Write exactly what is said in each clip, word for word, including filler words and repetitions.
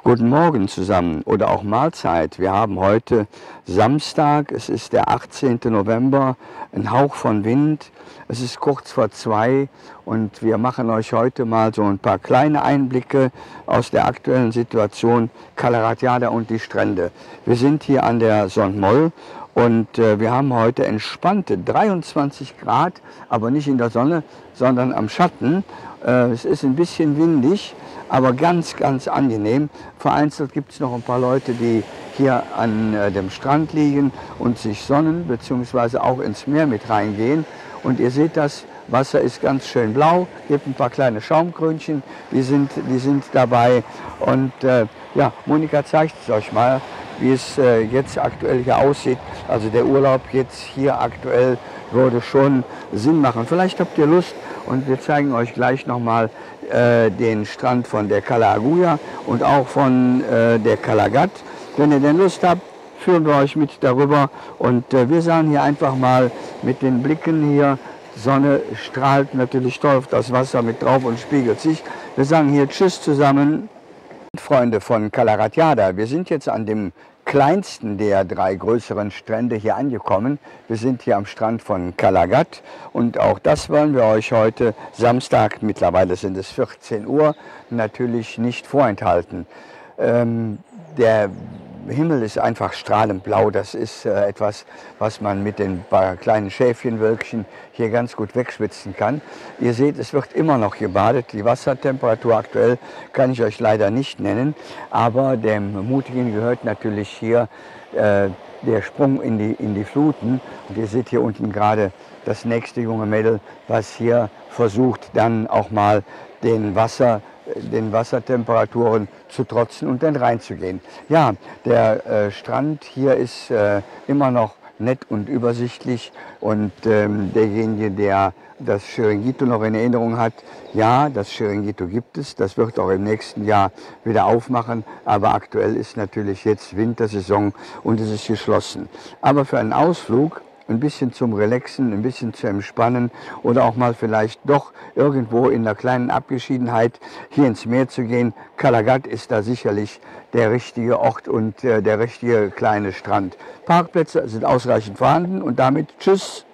Guten Morgen zusammen oder auch Mahlzeit. Wir haben heute Samstag, es ist der achtzehnte November, ein Hauch von Wind, es ist kurz vor zwei und wir machen euch heute mal so ein paar kleine Einblicke aus der aktuellen Situation Cala Ratjada und die Strände. Wir sind hier an der Son Moll und äh, wir haben heute entspannte dreiundzwanzig Grad, aber nicht in der Sonne, sondern am Schatten. Äh, es ist ein bisschen windig, aber ganz, ganz angenehm. Vereinzelt gibt es noch ein paar Leute, die hier an äh, dem Strand liegen und sich sonnen, beziehungsweise auch ins Meer mit reingehen. Und ihr seht, das Wasser ist ganz schön blau, gibt ein paar kleine Schaumkrönchen, die sind, die sind dabei. Und äh, ja, Monika zeigt es euch mal, wie es äh, jetzt aktuell hier aussieht. Also der Urlaub jetzt hier aktuell würde schon Sinn machen. Vielleicht habt ihr Lust und wir zeigen euch gleich nochmal äh, den Strand von der Cala Aguja und auch von äh, der Cala Gat. Wenn ihr denn Lust habt, führen wir euch mit darüber und äh, wir sagen hier einfach mal mit den Blicken hier, Sonne strahlt natürlich toll auf das Wasser mit drauf und spiegelt sich. Wir sagen hier Tschüss zusammen. Freunde von Cala Ratjada, wir sind jetzt an dem kleinsten der drei größeren Strände hier angekommen. Wir sind hier am Strand von Cala Gat und auch das wollen wir euch heute Samstag, mittlerweile sind es vierzehn Uhr, natürlich nicht vorenthalten. Ähm, der Himmel ist einfach strahlend blau. Das ist äh, etwas, was man mit den paar kleinen Schäfchenwölkchen hier ganz gut wegschwitzen kann. Ihr seht, es wird immer noch gebadet. Die Wassertemperatur aktuell kann ich euch leider nicht nennen, aber dem Mutigen gehört natürlich hier äh, der Sprung in die, in die Fluten. Und ihr seht hier unten gerade das nächste junge Mädel, was hier versucht, dann auch mal den Wasser den Wassertemperaturen zu trotzen und dann reinzugehen. Ja, der äh, Strand hier ist äh, immer noch nett und übersichtlich und ähm, derjenige, der das Chiringuito noch in Erinnerung hat, ja, das Chiringuito gibt es, das wird auch im nächsten Jahr wieder aufmachen, aber aktuell ist natürlich jetzt Wintersaison und es ist geschlossen. Aber für einen Ausflug, ein bisschen zum Relaxen, ein bisschen zu entspannen oder auch mal vielleicht doch irgendwo in einer kleinen Abgeschiedenheit hier ins Meer zu gehen. Cala Gat ist da sicherlich der richtige Ort und äh, der richtige kleine Strand. Parkplätze sind ausreichend vorhanden und damit tschüss.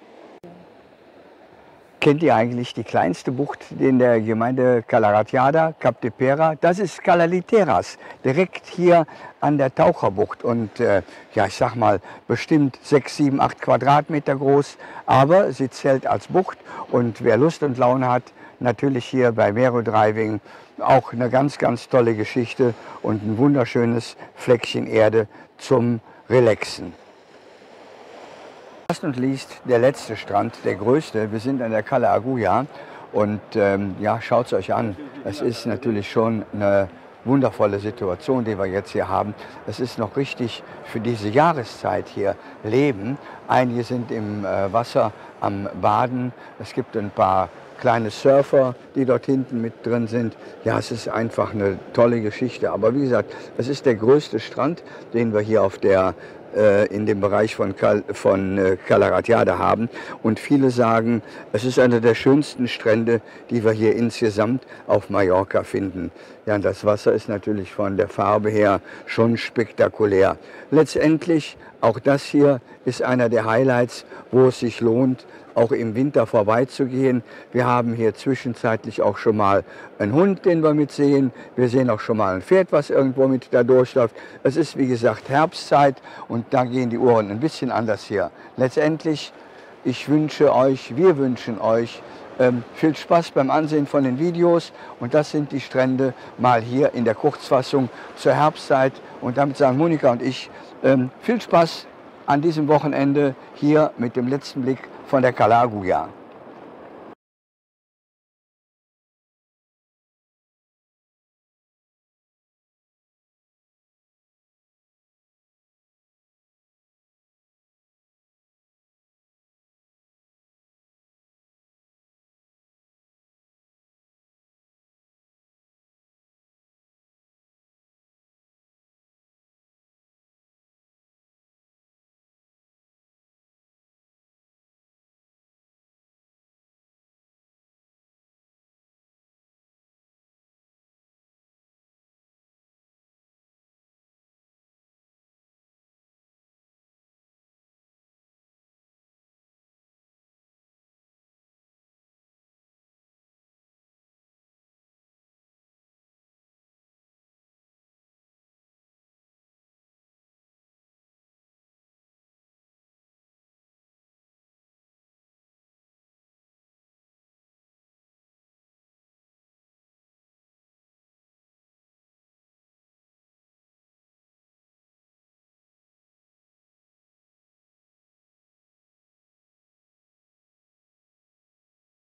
Kennt ihr eigentlich die kleinste Bucht in der Gemeinde Cala Ratjada, Cap de Pera? Das ist Cala Literas, direkt hier an der Taucherbucht und äh, ja, ich sag mal bestimmt sechs, sieben, acht Quadratmeter groß, aber sie zählt als Bucht und wer Lust und Laune hat, natürlich hier bei Vero Driving auch eine ganz, ganz tolle Geschichte und ein wunderschönes Fleckchen Erde zum Relaxen. Last und least der letzte Strand, der größte. Wir sind an der Cala Aguja und ähm, ja, schaut es euch an. Es ist natürlich schon eine wundervolle Situation, die wir jetzt hier haben. Es ist noch richtig für diese Jahreszeit hier Leben. Einige sind im äh, Wasser am Baden. Es gibt ein paar kleine Surfer, die dort hinten mit drin sind. Ja, es ist einfach eine tolle Geschichte. Aber wie gesagt, es ist der größte Strand, den wir hier auf der in dem Bereich von, Cal, von äh, Cala Ratjada haben. Und viele sagen, es ist einer der schönsten Strände, die wir hier insgesamt auf Mallorca finden. Ja, und das Wasser ist natürlich von der Farbe her schon spektakulär. Letztendlich, auch das hier ist einer der Highlights, wo es sich lohnt, auch im Winter vorbeizugehen. Wir haben hier zwischenzeitlich auch schon mal einen Hund, den wir mitsehen. Wir sehen auch schon mal ein Pferd, was irgendwo mit da durchläuft. Es ist, wie gesagt, Herbstzeit und da gehen die Uhren ein bisschen anders hier. Letztendlich, ich wünsche euch, wir wünschen euch ähm, viel Spaß beim Ansehen von den Videos. Und das sind die Strände mal hier in der Kurzfassung zur Herbstzeit. Und damit sagen Monika und ich, ähm, viel Spaß an diesem Wochenende hier mit dem letzten Blick von der Cala Aguja.